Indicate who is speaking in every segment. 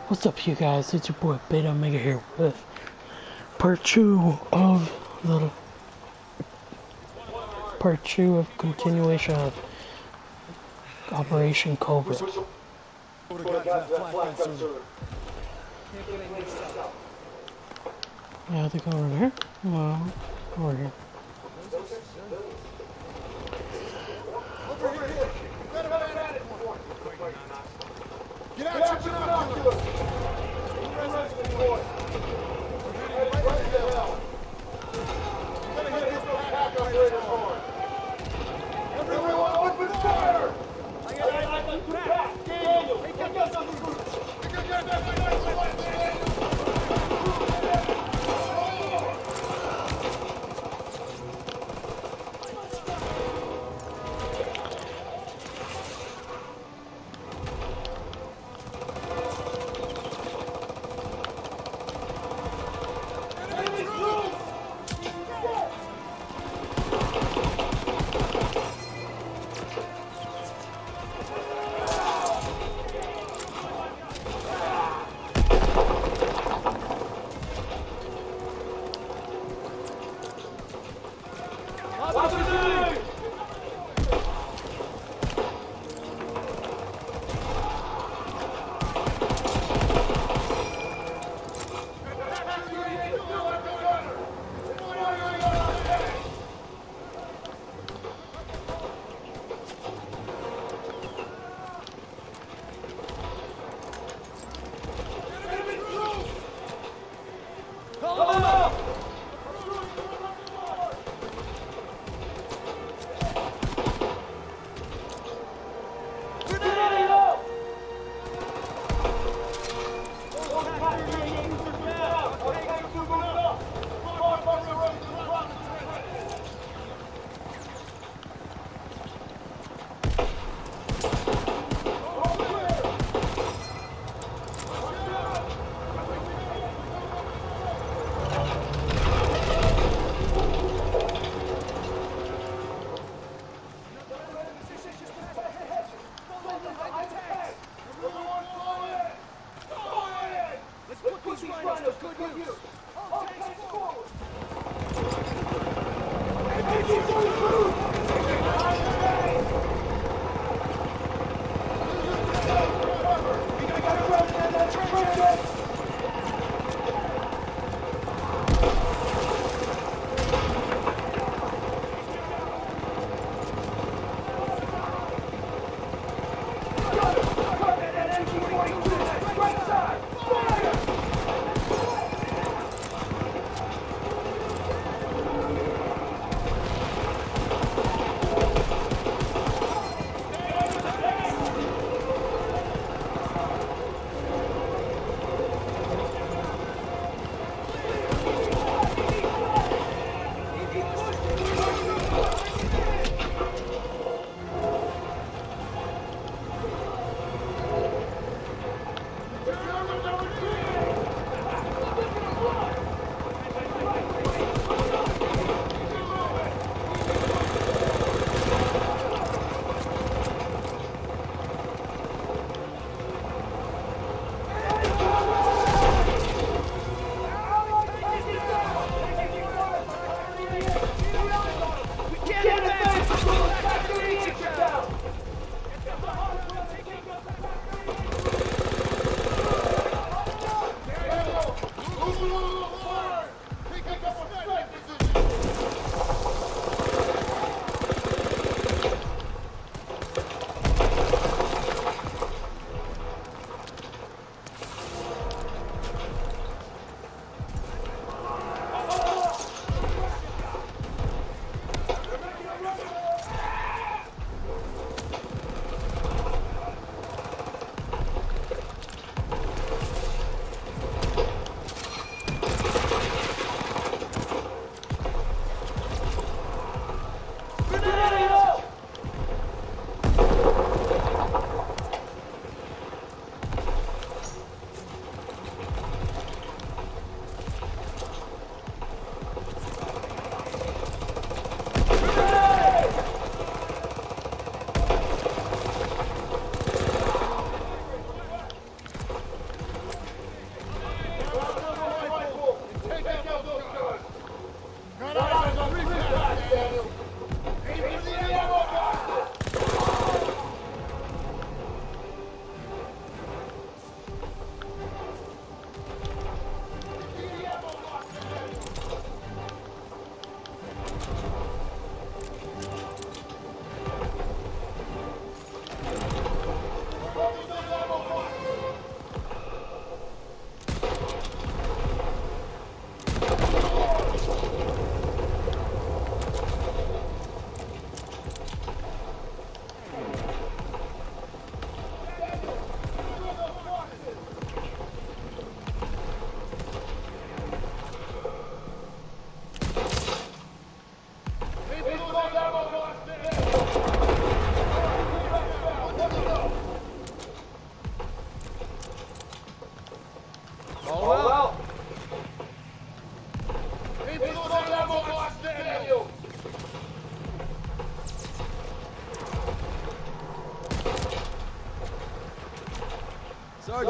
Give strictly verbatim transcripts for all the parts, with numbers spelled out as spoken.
Speaker 1: What's up, you guys? It's your boy Beta Omega here with part two of the part two of continuation of Operation Cobra. Yeah, I think over there. Well, over here.
Speaker 2: Get out, get out, get out. Everyone open fire! Daniel,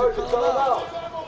Speaker 2: Sergeant, call him out.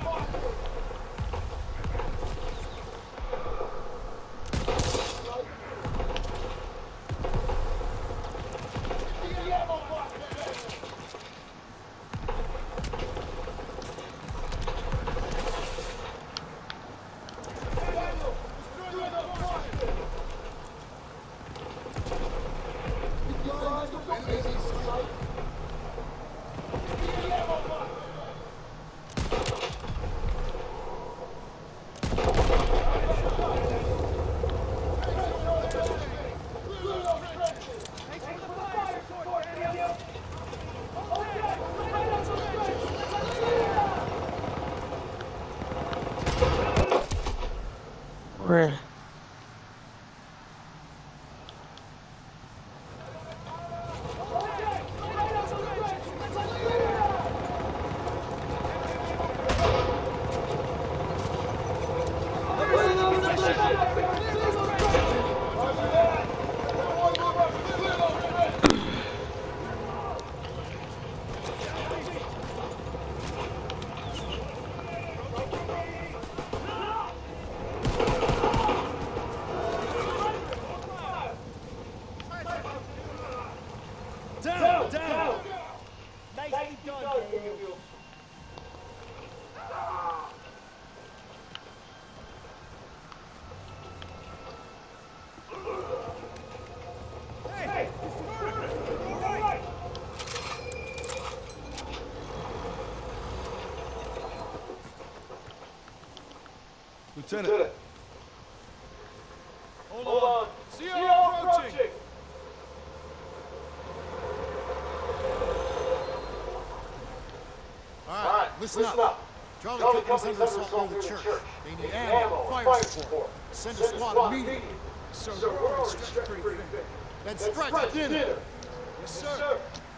Speaker 1: Where?
Speaker 3: Down, down! Nicely done, Daniel. Hey! All right!
Speaker 2: Lieutenant. Lieutenant.
Speaker 3: Hold
Speaker 2: Hold
Speaker 3: on.
Speaker 2: on.
Speaker 3: C
Speaker 2: C
Speaker 3: O
Speaker 2: O
Speaker 3: approaching.
Speaker 2: approaching.
Speaker 4: All right, listen,
Speaker 2: Listen
Speaker 4: up.
Speaker 2: up.
Speaker 4: Charlie
Speaker 2: Charlie
Speaker 4: Company's
Speaker 2: Company's
Speaker 4: under
Speaker 2: under
Speaker 4: assault near the church. They need ammo, fire
Speaker 2: fire
Speaker 4: support.
Speaker 2: support.
Speaker 4: Send a
Speaker 2: Send
Speaker 4: squad immediately.
Speaker 3: Sir,
Speaker 2: Sir,
Speaker 3: we're already stretched pretty thin.
Speaker 4: Then
Speaker 2: Then
Speaker 4: stretch
Speaker 2: stretch
Speaker 4: dinner.
Speaker 2: dinner.
Speaker 3: Yes,
Speaker 2: Yes,
Speaker 3: sir.
Speaker 2: sir.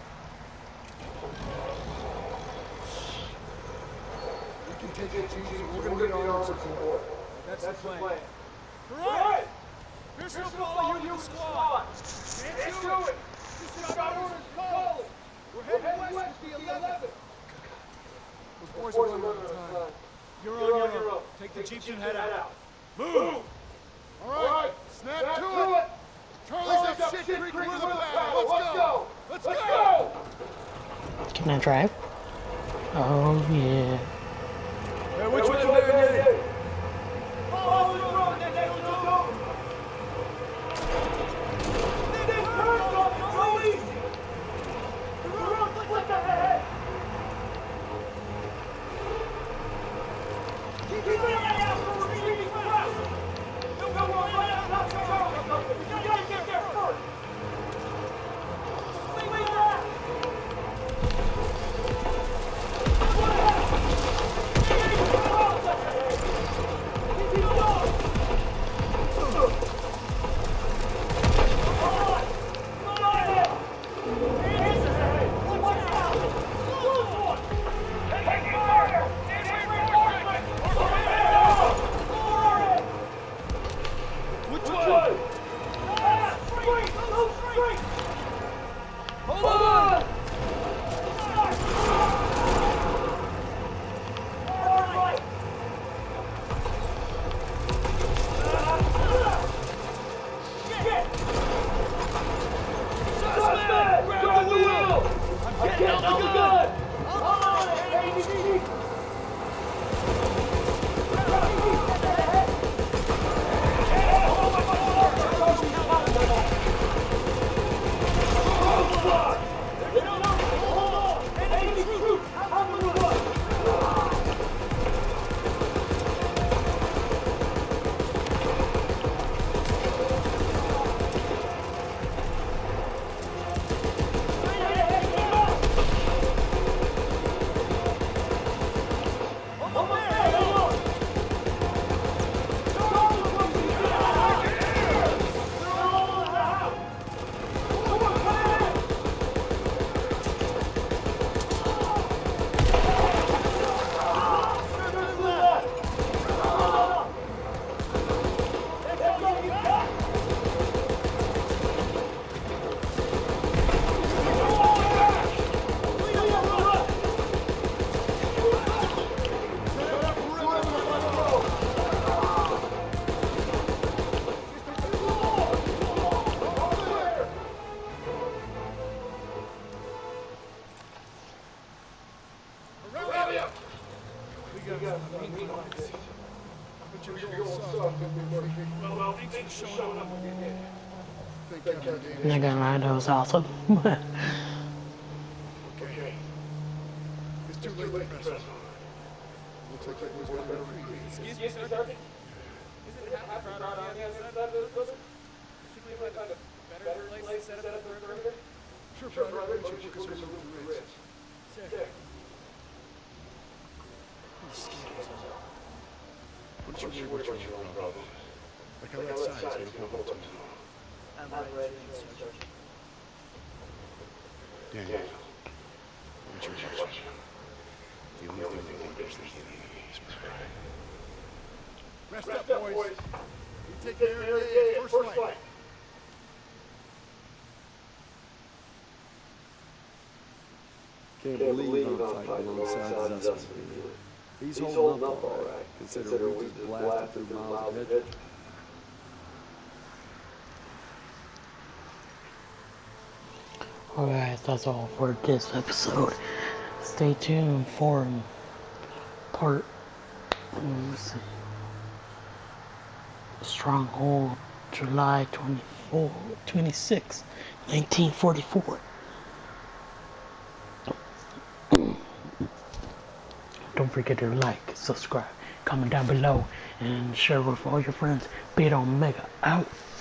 Speaker 4: We can take it, Chief. We're
Speaker 2: We're
Speaker 4: going to
Speaker 2: gonna
Speaker 4: need our own support.
Speaker 3: That's,
Speaker 2: That's
Speaker 3: the
Speaker 2: the
Speaker 3: plan.
Speaker 2: plan.
Speaker 3: All right. Here's
Speaker 2: Here's
Speaker 3: to
Speaker 2: to
Speaker 3: follow
Speaker 2: follow
Speaker 3: you
Speaker 2: you
Speaker 3: with the
Speaker 2: with the
Speaker 3: squad.
Speaker 2: squad.
Speaker 3: Can't
Speaker 2: Can't
Speaker 3: do
Speaker 2: do
Speaker 3: it.
Speaker 2: it.
Speaker 3: Just got orders calling. We're heading west with the eleventh.
Speaker 4: Those
Speaker 2: Boys
Speaker 4: boys are
Speaker 2: are
Speaker 4: running
Speaker 2: running
Speaker 4: out of time.
Speaker 2: time.
Speaker 3: You're
Speaker 2: You're
Speaker 3: on
Speaker 2: on
Speaker 3: your
Speaker 2: your
Speaker 3: own.
Speaker 2: own.
Speaker 3: Take the
Speaker 2: Take
Speaker 3: jeeps
Speaker 2: the
Speaker 3: and
Speaker 2: jeeps
Speaker 3: head
Speaker 2: and head
Speaker 3: out.
Speaker 2: out.
Speaker 3: Move!
Speaker 4: All right, snap,
Speaker 2: Snap
Speaker 4: to,
Speaker 2: to
Speaker 4: it.
Speaker 2: it.
Speaker 4: Charlie's
Speaker 2: Charlie's
Speaker 4: up
Speaker 2: up
Speaker 4: shit
Speaker 2: Shit
Speaker 4: creek
Speaker 2: Creek
Speaker 4: with
Speaker 2: with
Speaker 4: the
Speaker 2: the
Speaker 4: battle.
Speaker 2: battle.
Speaker 4: Let's go.
Speaker 2: Let's
Speaker 4: Let's
Speaker 2: go.
Speaker 4: go.
Speaker 1: Can I drive? Oh yeah.
Speaker 3: Hey, which
Speaker 2: Hey,
Speaker 3: way,
Speaker 2: which
Speaker 3: man?
Speaker 2: way, man?
Speaker 3: Yeah.
Speaker 2: Follow the road. Next to the door. This turn's off so easy. The road slipped ahead. Keep an eye out for retreating west. No one will let us out the road. We gotta get there first. Swing left.
Speaker 3: Which way?
Speaker 4: But you're going south.
Speaker 2: Well, well, thanks for showing up when you did.
Speaker 4: Think Captain Davis.
Speaker 1: Nigga, that was awesome.
Speaker 2: Okay.
Speaker 4: It's too late to press on. Looks like that was going to be.
Speaker 2: Excuse me, Sergeant? Isn't half the crowd on the other side of the building? Should we find a better place to set up the perimeter?
Speaker 4: Sure, brother. Why don't you work us over the ridge?
Speaker 2: Sure.
Speaker 4: What don't you worry about your own problem? Like how that size is going to pop up tomorrow.
Speaker 2: I'm ready, Sergeant.
Speaker 4: Yeah, yeah. Don't you worry about you. The only thing that lingers is the enemy. Rest up, boys. You take care of the first flight.
Speaker 5: Can't believe I'm fighting alongside Zussman. He's holding up all right, considering we just blasted through miles of hedge.
Speaker 1: Alright, that's all for this episode. Stay tuned for part, let me see, Stronghold, July twenty-fourth, twenty-sixth, nineteen forty-four. Don't forget to like, subscribe, comment down below, and share with all your friends. Be it Omega out.